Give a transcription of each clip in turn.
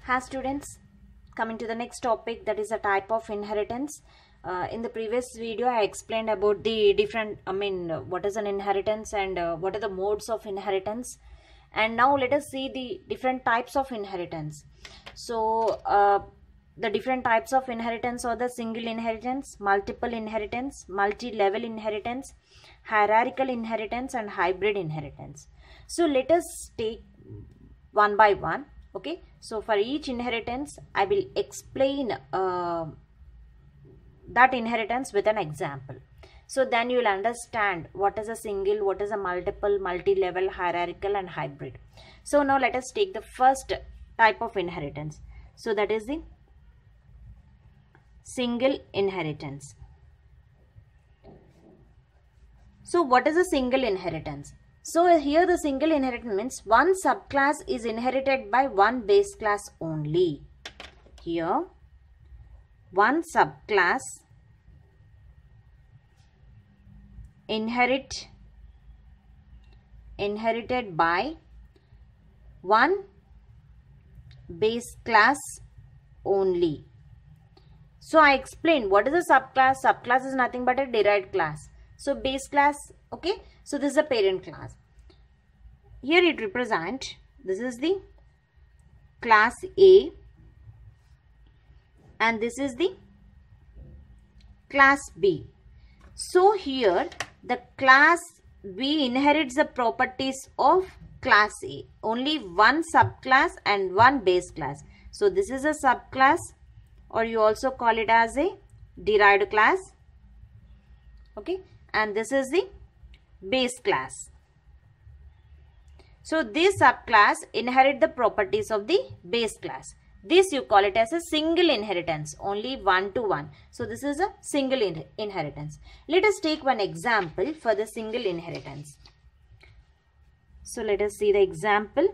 Hi students, coming to the next topic, that is a type of inheritance. In the previous video I explained about the different, what is an inheritance and what are the modes of inheritance. And now let us see the different types of inheritance. So the different types of inheritance are the single inheritance, multiple inheritance, multi-level inheritance, hierarchical inheritance and hybrid inheritance. So let us take one by one. Okay, so for each inheritance I will explain that inheritance with an example. So then you will understand what is a single, what is a multiple, multi-level, hierarchical and hybrid. So now let us take the first type of inheritance. So that is the single inheritance. So what is a single inheritance? So here the single inheritance means one subclass is inherited by one base class only. Here one subclass inherited by one base class only. So I explained what is a subclass. Subclass is nothing but a derived class. So base class, okay, so this is the parent class. Here it represents, this is the class A and this is the class B. So here the class B inherits the properties of class A. Only one subclass and one base class. So this is a subclass, or you also call it as a derived class. Okay, and this is the base class. So this subclass inherit the properties of the base class. This you call it as a single inheritance, only one to one. So this is a single inheritance. Let us take one example for the single inheritance. So let us see the example.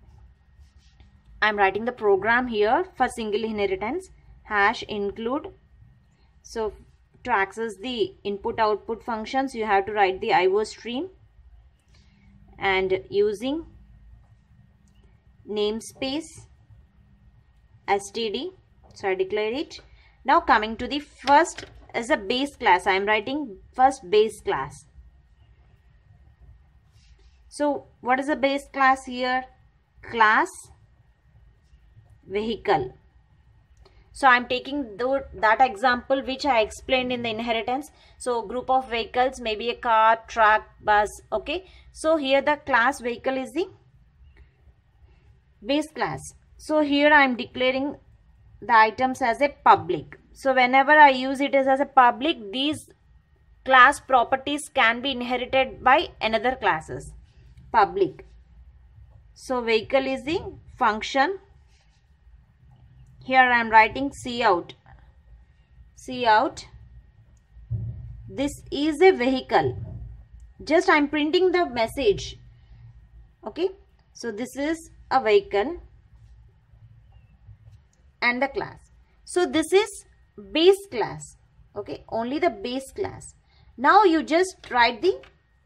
I am writing the program here for single inheritance. Hash include. So to access the input output functions, you have to write the IO stream and using namespace std. So I declare it. Now coming to the first as a base class, I am writing first base class. So what is the base class here? Class vehicle. So I am taking that example which I explained in the inheritance. So group of vehicles, maybe a car, truck, bus. Okay. So here the class vehicle is the base class. So here I am declaring the items as a public. So whenever I use it as a public, these class properties can be inherited by another classes. Public. So vehicle is the function. Here I am writing Cout. Cout. This is a vehicle. Just I am printing the message. Okay. So this is a vehicle and the class. So this is base class. Okay. Only the base class. Now you just write the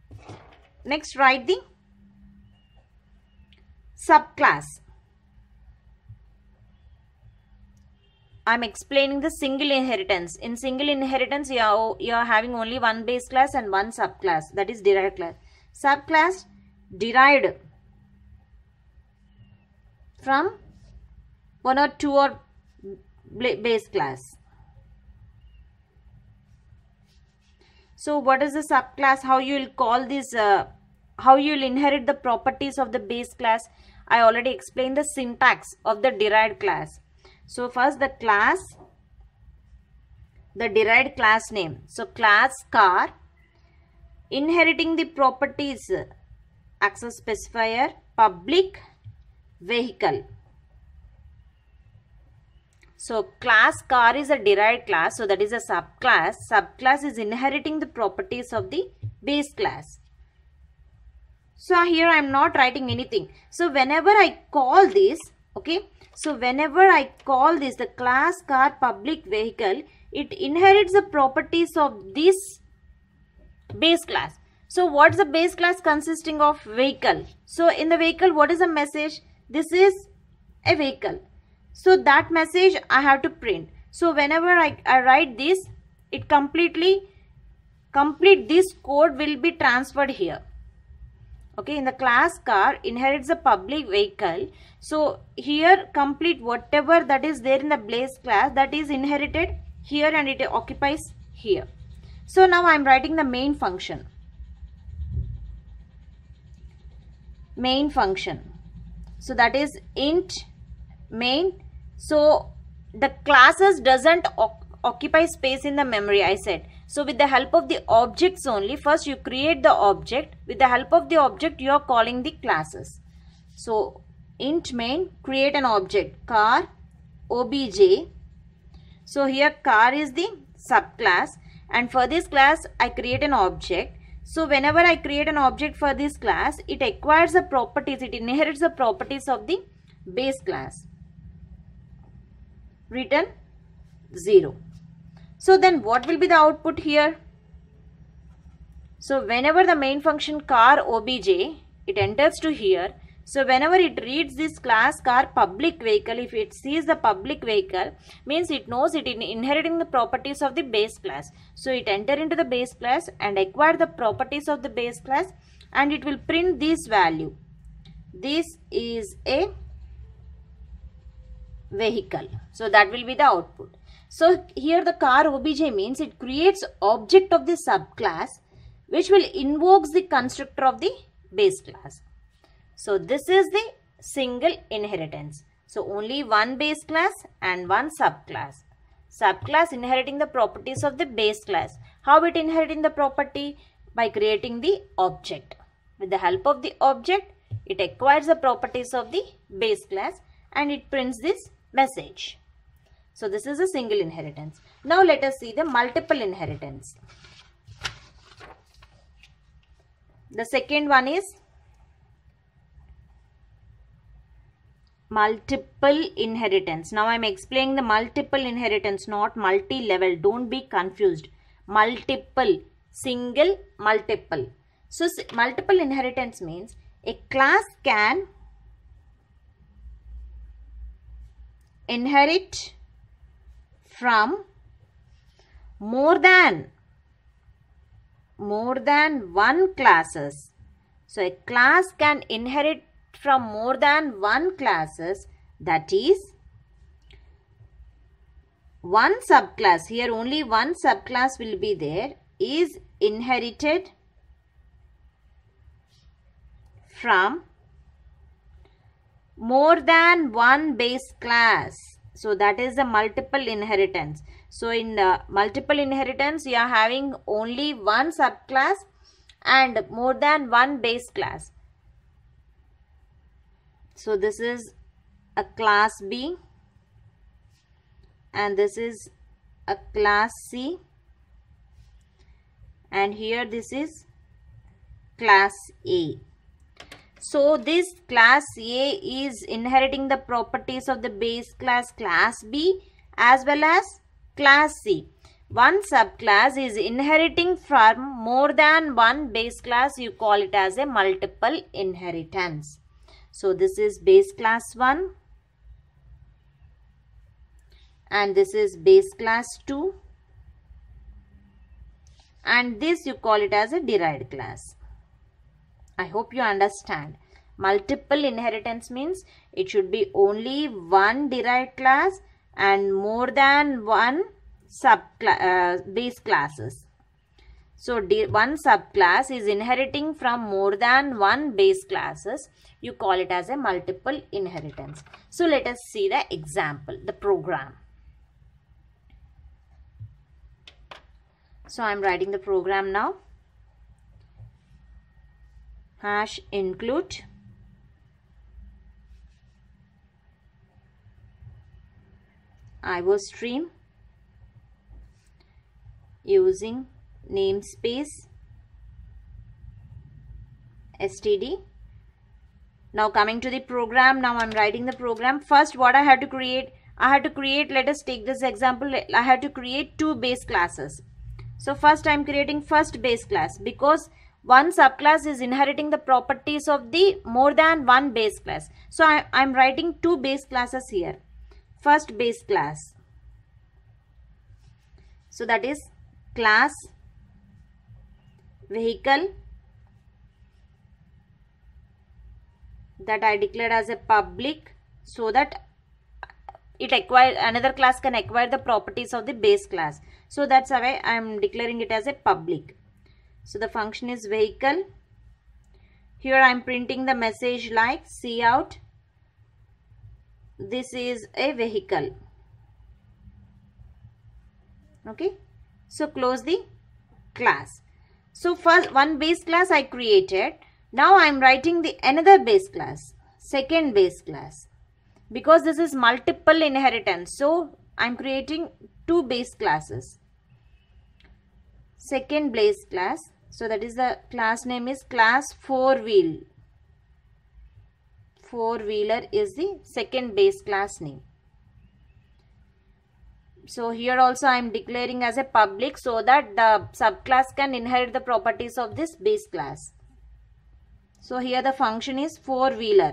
subclass. I am explaining the single inheritance. In single inheritance, you are having only one base class and one subclass, that is derived class. Subclass derived from one or two or base class. So what is the subclass? How you will call this? How you will inherit the properties of the base class? I already explained the syntax of the derived class. So first the class, the derived class name. So class car, inheriting the properties, access specifier, public, vehicle. So class car is a derived class. So that is a subclass. Subclass is inheriting the properties of the base class. So here I am not writing anything. So whenever I call this, okay. So whenever I call this the class car public vehicle, it inherits the properties of this base class. So what's the base class consisting of? Vehicle. So in the vehicle, what is the message? This is a vehicle. So that message I have to print. So whenever I write this, it complete this code will be transferred here. Okay, in the class car inherits the public vehicle. So here complete whatever that is there in the base class, that is inherited here and it occupies here. So now I am writing the main function. Main function. So that is int main. So the classes doesn't occupy space in the memory, I said. So with the help of the objects only, first you create the object. With the help of the object, you are calling the classes. So int main, create an object, car obj. So here car is the subclass, and for this class I create an object. So whenever I create an object for this class, it acquires the properties, it inherits the properties of the base class. Return 0. So then what will be the output here? So whenever the main function car obj, it enters to here. So whenever it reads this class car public vehicle, if it sees the public vehicle, means it knows it is inheriting the properties of the base class. So it enter into the base class and acquire the properties of the base class, and it will print this value. This is a vehicle. So that will be the output. So here the car obj means it creates object of the subclass which will invokes the constructor of the base class. So this is the single inheritance. So only one base class and one subclass. Subclass inheriting the properties of the base class. How it inheriting the property? By creating the object. With the help of the object, it acquires the properties of the base class and it prints this message. So this is a single inheritance. Now let us see the multiple inheritance. The second one is multiple inheritance. Now I am explaining the multiple inheritance, not multi-level. Don't be confused. Multiple, single, multiple. So multiple inheritance means a class can inherit from more than one classes. So a class can inherit from more than one classes, that is one subclass, here only one subclass will be there, is inherited from more than one base class. So that is the multiple inheritance. So in the multiple inheritance, you are having only one subclass and more than one base class. So this is a class B and this is a class C, and here this is class A. So this class A is inheriting the properties of the base class class B as well as class C. One subclass is inheriting from more than one base class. You call it as a multiple inheritance. So this is base class 1 and this is base class 2 and this you call it as a derived class. I hope you understand. Multiple inheritance means it should be only one derived class and more than one base classes. So one subclass is inheriting from more than one base classes. You call it as a multiple inheritance. So let us see the example, the program. So I am writing the program now. Hash include IOStream using namespace std. Now coming to the program, now I am writing the program. First what I had to create, let us take this example, I had to create two base classes. So first I am creating first base class because one subclass is inheriting the properties of the more than one base class. So I am writing two base classes here. first base class. So that is class vehicle that I declared as a public, so that another class can acquire the properties of the base class. So that's why I am declaring it as a public. So the function is vehicle. Here I am printing the message like cout. This is a vehicle. Okay. So close the class. So first one base class I created. Now I am writing the another base class, second base class. Because this is multiple inheritance, so I am creating two base classes. Second base class, so that is the class name is class four-wheel. Four-wheeler is the second base class name. So here also I am declaring as a public, so that the subclass can inherit the properties of this base class. So here the function is four-wheeler.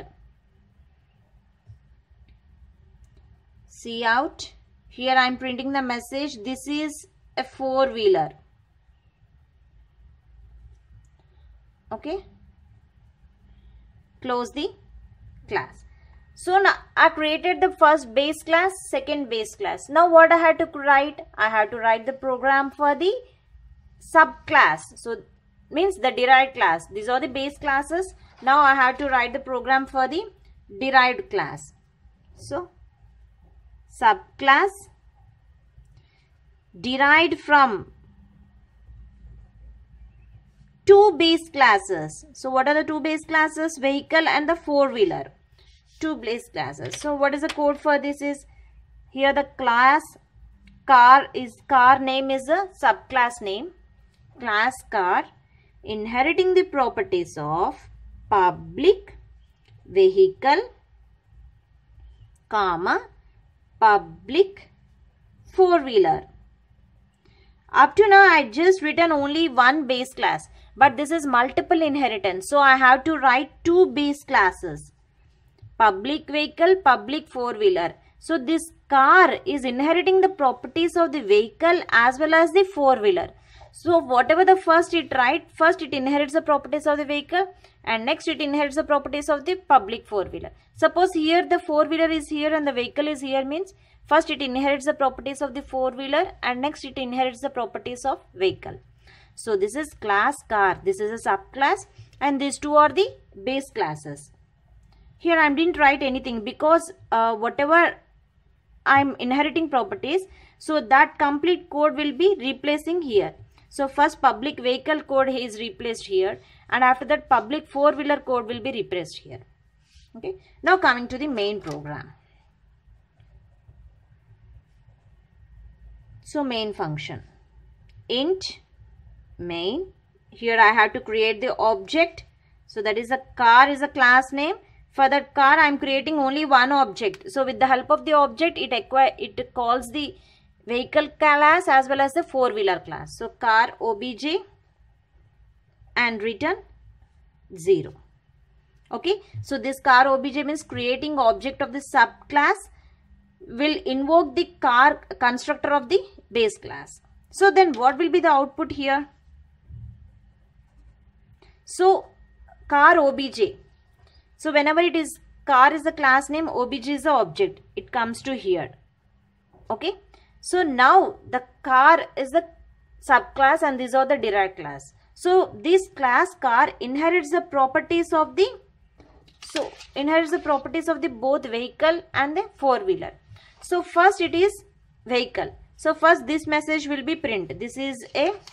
Cout. Here I am printing the message. This is a four-wheeler. Okay. Close the class. So now I created the first base class, second base class. Now what I had to write? I had to write the program for the subclass. So means the derived class. These are the base classes. Now I have to write the program for the derived class. So subclass derived from two base classes. So what are the two base classes? Vehicle and the four-wheeler. Two base classes. So what is the code for this is, here the class car name is a subclass name. Class car inheriting the properties of public, vehicle, comma, public, four-wheeler. Up to now I just written only one base class, but this is multiple inheritance, so I have to write two base classes, public vehicle, public four-wheeler. So this car is inheriting the properties of the vehicle as well as the four-wheeler. So whatever the first it write, first it inherits the properties of the vehicle and next it inherits the properties of the public four-wheeler. Suppose here the four-wheeler is here and the vehicle is here, means first it inherits the properties of the four-wheeler and next it inherits the properties of vehicle. So this is class car, this is a subclass, and these two are the base classes. Here I didn't write anything because whatever I am inheriting properties, so that complete code will be replacing here. So first public vehicle code is replaced here, and after that public four-wheeler code will be replaced here. Okay. Now coming to the main program. So main function, int main. Here I have to create the object. So that is a car is a class name. For that car I am creating only one object. So with the help of the object it calls the vehicle class as well as the four-wheeler class. So car obj and return 0. Okay. So this car obj means creating object of the subclass will invoke the car constructor of the base class. So then what will be the output here? So car obj. So whenever it is car is the class name, obj is the object, it comes to here. Okay. So now the car is the subclass and these are the derived class. So this class car inherits the properties of the both vehicle and the four-wheeler. So first it is vehicle. So first this message will be print. This is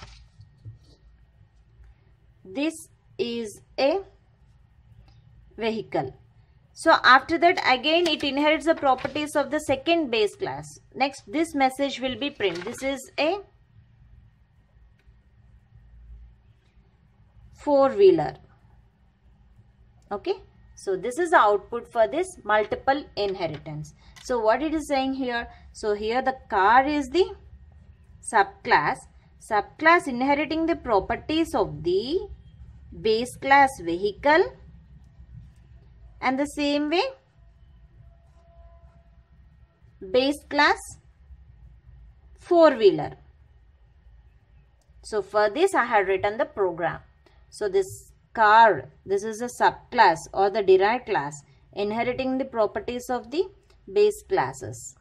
a vehicle. So after that again it inherits the properties of the second base class. Next this message will be print. This is a four-wheeler. Okay. So this is the output for this multiple inheritance. So what it is saying here? So here the car is the subclass. Subclass inheriting the properties of the base class vehicle, and the same way base class four-wheeler. So for this I had written the program. So this car, this is a subclass or the derived class inheriting the properties of the base classes.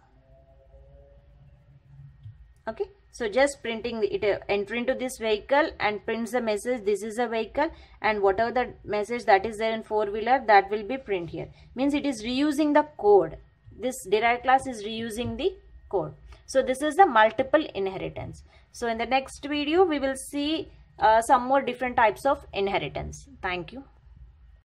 Okay, so just printing it, enter into this vehicle and prints the message this is a vehicle, and whatever the message that is there in four-wheeler, that will be print here. Means it is reusing the code. This derived class is reusing the code. So this is the multiple inheritance. So in the next video we will see some more different types of inheritance. Thank you.